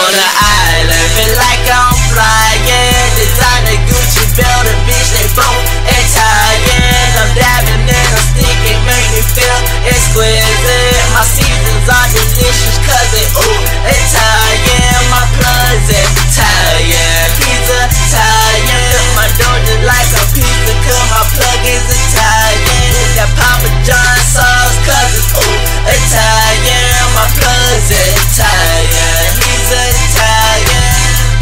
on the island, feel like I'm flying. Designer Gucci belt and bitch, they both Italian. I'm dabbing and I'm sticking, make me feel exquisite. My seasons are delicious cause they Italian. My plug's Italian, pizza Italian. My dough just like a pizza cause my plug is Italian. Got Papa John sauce cause it's Italian. My plug's Italian, he's Italian.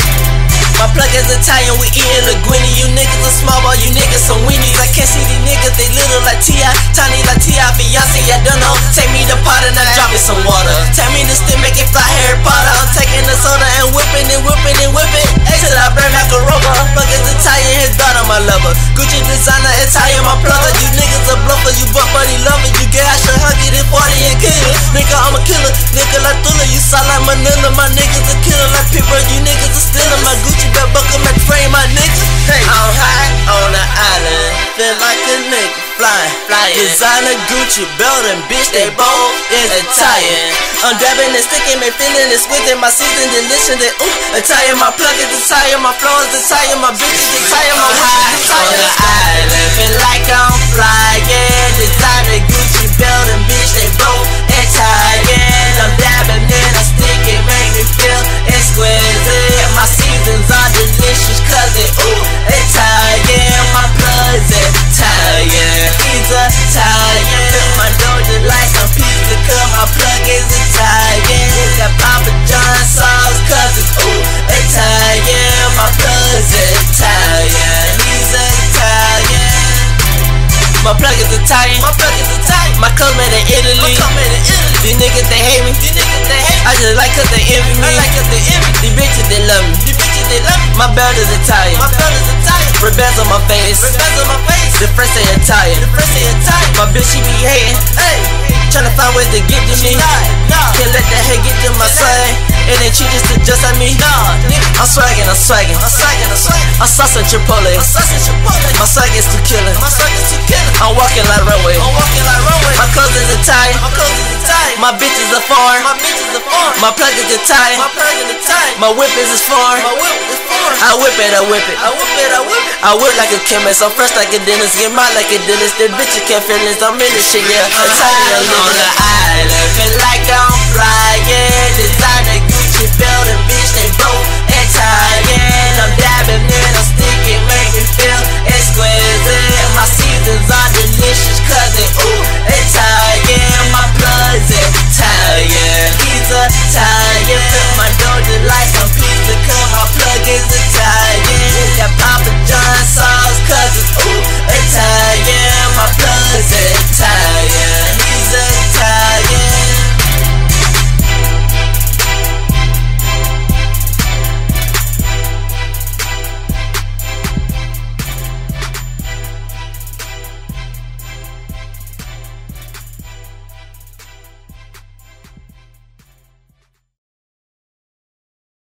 My plug is Italian, we eatin' linguine. You niggas are small ball, you niggas some weenies. I can't see these niggas, they little like T.I. Tiny like T.I. Fiance, I don't know. Take me the pot and I drop me some water. Tell me the stick, make it fly Harry Potter. I'm taking the soda and whipping and whipping and whipping. Hey, till I burn like a rubber. Plug is Italian, his daughter my lover. Gucci designer, Italian, my plugger. You niggas are bluffers, you butt buddy lovers. You gay, I should hug it in 40 and kill it. Nigga, I'm a killer, nigga like Thriller. You sound like Manila, my niggas are killer like people. You niggas are stealing my Gucci belt buckle, make frame my niggas. Hey, I'm high on the island, feel like a nigga flying. Designer Gucci belt and bitch, they both is Italian. I'm dabbing and sticking, me feeling it squeezing. My season delicious, they Italian. My plug is Italian, my flow is Italian, my bitch is Italian. I'm high on the island, feel like I'm flying. Designer Gucci belt and bitch, they both Italian. I'm dabbing and I'm sticking, make me feel exquisite. My seasons are delicious cause they Italian. My plug's Italian, he's Italian. My dough just like some pizza cause my plug is Italian. Got Papa John sauce cause it's Italian. My plug's Italian, he's Italian. My plug is Italian, my plug is Italian. My clothes made in Italy, These niggas they hate me, I just like cause they envy me. These bitches they love me, My belt is Italian, rebels on my face, The French they Italian, My bitch she be hating, tryna find ways to get to me. Can't let that hate get to my swag. It ain't cheap just to just like me. I'm swaggin', I'm saucin' Chipotle. My swag is too killin'. I'm walking like runway. My clothes is Italian. My bitches are foreign. My plug is Italian. My whip is foreign. I whip it. I whip like a chemist. I'm fresh like a dentist. Get mine like a dentist. The bitches can't feel this. I'm in this shit, yeah. Italian on the island, feel like I'm flying.